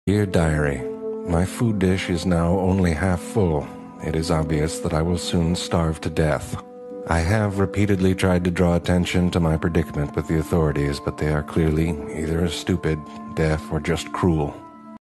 Dear Diary, my food dish is now only half full. It is obvious that I will soon starve to death. I have repeatedly tried to draw attention to my predicament with the authorities, but they are clearly either stupid, deaf, or just cruel.